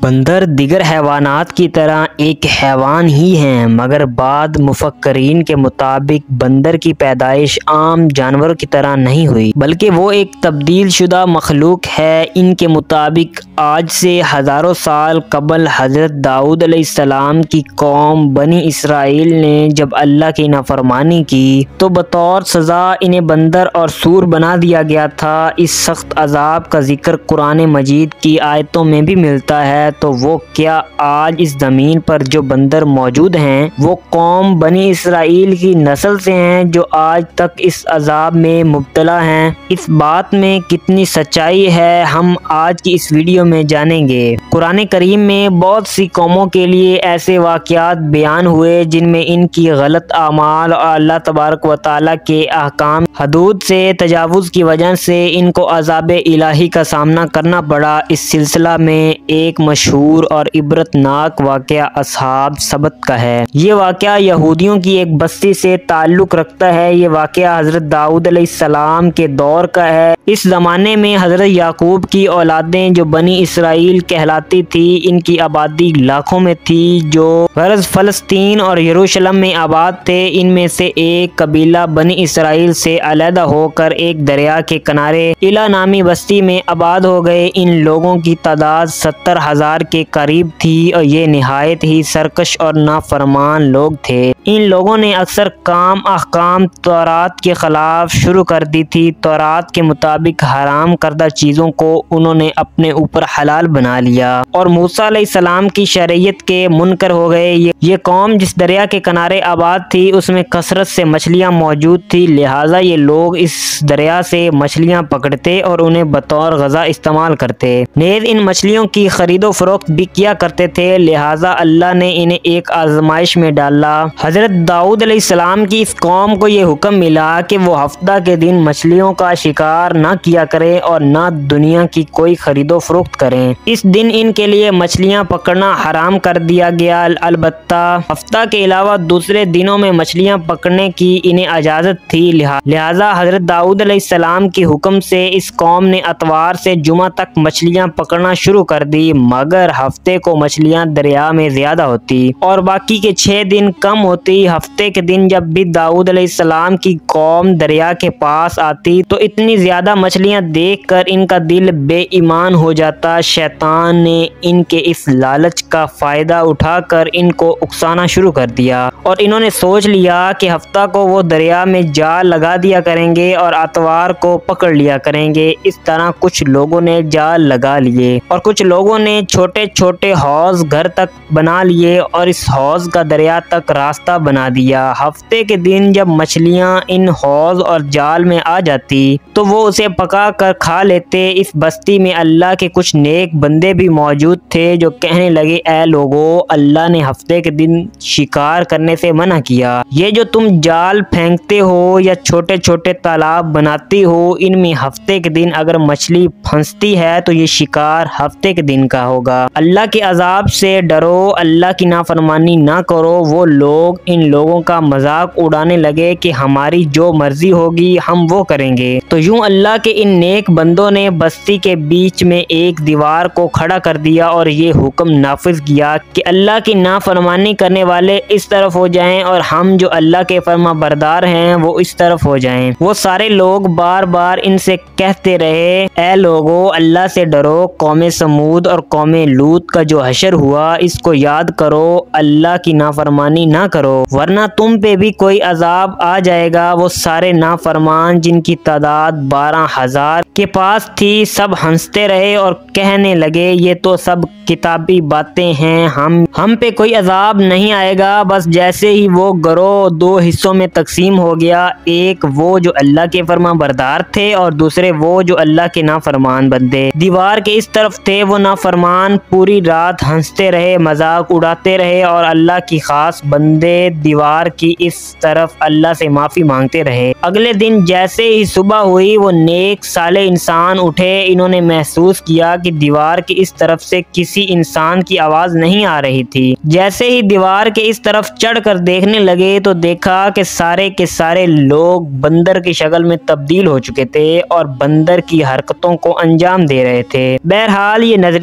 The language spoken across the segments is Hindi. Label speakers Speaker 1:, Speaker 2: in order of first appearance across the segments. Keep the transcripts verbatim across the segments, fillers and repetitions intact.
Speaker 1: बंदर दिगर हैवानात की तरह एक हैवान ही हैं, मगर बाद मुफक्करीन के मुताबिक बंदर की पैदाइश आम जानवरों की तरह नहीं हुई, बल्कि वो एक तब्दील शुदा मखलूक है। इनके मुताबिक आज से हज़ारों साल कबल हज़रत दाऊद अलैहिस्सलाम की कौम बनी इसराइल ने जब अल्लाह की नाफरमानी की तो बतौर सज़ा इन्हें बंदर और सूर बना दिया गया था। इस सख्त अजाब का जिक्र कुरान मजीद की आयतों में भी मिलता है। तो वो क्या आज इस ज़मीन पर जो बंदर मौजूद हैं वो कौम बनी इसराइल की नस्ल से हैं जो आज तक इस अजाब में मुब्तला हैं? इस बात में कितनी सच्चाई है हम आज की इस वीडियो में जानेंगे। कुरान करीम में बहुत सी कौमों के लिए ऐसे वाक़यात बयान हुए जिनमें इनकी गलत आमाल और अल्लाह तबारक व तआला के अहकाम हदूद से तजावुज़ की वजह से इनको अज़ाब इलाही का सामना करना पड़ा। इस सिलसिला में एक मशहूर और इबरतनाक वाक़या असहाब सबत का है। ये वाक़या यहूदियों की एक बस्ती से ताल्लुक़ रखता है। ये वाक़या हज़रत दाऊद अलैहिस्सलाम के दौर का है। इस ज़माने में हज़रत याकूब की औलादें जो बनी इसराइल कहलाती थी, इनकी आबादी लाखों में थी जो गरज फ़लस्तीन और यरूशलेम में आबाद थे। इनमें से एक कबीला बनी इसराइल से अलहदा होकर एक दरिया के किनारे इला नामी बस्ती में आबाद हो गए। इन लोगों की तादाद सत्तर हजार के करीब थी और ये निहायत ही सरकश और नाफरमान लोग थे। इन लोगों ने अक्सर काम अहकाम तौरात के खिलाफ शुरू कर दी थी। तौरात के मुताबिक हराम करदा चीज़ों को उन्होंने अपने ऊपर हलाल बना लिया और मूसा अलैहिस्सलाम की शरीयत के मुनकर हो गए। ये, ये कौम जिस दरिया के किनारे आबाद थी उसमें कसरत से मछलियाँ मौजूद थी, लिहाजा ये लोग इस दरिया से मछलियाँ पकड़ते और उन्हें बतौर गज़ा इस्तेमाल करते। नेज़ इन मछलियों की खरीदो फरोख्त भी किया करते थे। लिहाजा अल्लाह ने इन्हें एक आजमाइश में डाला। हज़रत दाऊद अलैहिस्सलाम की इस कौम को ये हुक्म मिला कि वो हफ्ता के दिन मछलियों का शिकार ना किया करें और ना दुनिया की कोई खरीदो फरोख्त करें। इस दिन इनके लिए मछलियाँ पकड़ना हराम कर दिया गया। अलबत्ता हफ्ता के अलावा दूसरे दिनों में मछलियाँ पकड़ने की इन्हें इजाज़त थी। लिहाजा हज़रत दाऊद अलैहिस्सलाम के हुक्म से इस कौम ने अतवार से जुमा तक मछलियाँ पकड़ना शुरू कर दी, मगर हफ्ते को मछलियाँ दरिया में ज्यादा होती और बाकी के छह दिन कम होती। हफ्ते के दिन जब भी दाऊद अलैहिस्सलाम की कौम दरिया के पास आती तो इतनी ज्यादा मछलियाँ देखकर इनका दिल बेईमान हो जाता। शैतान ने इनके इस लालच का फायदा उठाकर इनको उकसाना शुरू कर दिया और इन्होंने सोच लिया कि हफ्ता को वो दरिया में जाल लगा दिया करेंगे और अतवार को पकड़ लिया करेंगे। इस तरह कुछ लोगों ने जाल लगा लिए और कुछ लोगों ने छोटे छोटे हौज घर तक बना लिए और इस हौज का दरिया तक रास्ता बना दिया। हफ्ते के दिन जब मछलियां इन हौज और जाल में आ जाती तो वो उसे पका कर खा लेते। इस बस्ती में अल्लाह के कुछ नेक बंदे भी मौजूद थे जो कहने लगे, ऐ लोगो, अल्लाह ने हफ्ते के दिन शिकार करने से मना किया। ये जो तुम जाल फेंकते हो या छोटे छोटे तालाब बनाती हो, इनमें हफ्ते के दिन अगर मछली फंसती है तो ये शिकार हफ्ते के दिन का होगा। अल्लाह के अजाब से डरो, अल्लाह की नाफरमानी ना करो। वो लोग इन लोगों का मजाक उड़ाने लगे कि हमारी जो मर्जी होगी हम वो करेंगे। तो यूं अल्लाह के इन नेक बंदों ने बस्ती के बीच में एक दीवार को खड़ा कर दिया और ये हुक्म नाफिज किया कि अल्लाह की नाफरमानी करने वाले इस तरफ हो जाएं और हम जो अल्लाह के फरमा बरदार हैं वो इस तरफ हो जाएं। वो सारे लोग बार बार इनसे कहते रहे, ऐ लोगो, अल्लाह से डरो। कौमे समूद और कौमे लूत का जो हशर हुआ इसको याद करो, अल्लाह की नाफरमानी ना करो वरना तुम पे भी कोई अजाब आ जाएगा। वो सारे नाफरमान जिनकी तादाद बारह हजार के पास थी सब हंसते रहे और कहने लगे, ये तो सब किताबी बातें हैं, हम हम पे कोई अजाब नहीं आएगा। बस जैसे ही वो गरोह दो हिस्सों में तकसीम हो गया, एक वो जो अल्लाह के फरमा बरदार थे और दूसरे वो जो अल्लाह के नाफरमान बंदे। दीवार के इस तरफ थे वो नाफरमान पूरी रात हंसते रहे, मजाक उड़ाते रहे और अल्लाह की खास बंदे दीवार की इस तरफ अल्लाह से माफ़ी मांगते रहे। अगले दिन जैसे ही सुबह हुई वो नेक साले इंसान उठे। इन्होंने महसूस किया कि दीवार की इस तरफ से किसी इंसान की आवाज़ नहीं आ रही थी। जैसे ही दीवार के इस तरफ चढ़कर देखने लगे तो देखा कि सारे के सारे लोग बंदर की शक्ल में तब्दील हो चुके थे और बंदर की हरकतों को अंजाम दे रहे थे। बहरहाल ये नजरिया के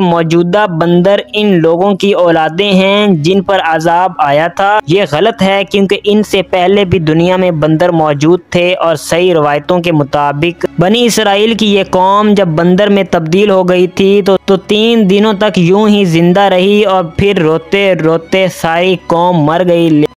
Speaker 1: मौजूदा बंदर इन लोगों की औलादें हैं जिन पर अजाब आया था। ये गलत है क्योंकि इनसे पहले भी दुनिया में बंदर मौजूद थे और सही रवायतों के मुताबिक बनी इसराइल की ये कौम जब बंदर में तब्दील हो गई थी तो, तो तीन दिनों तक यूं ही जिंदा रही और फिर रोते रोते सारी कौम मर गई।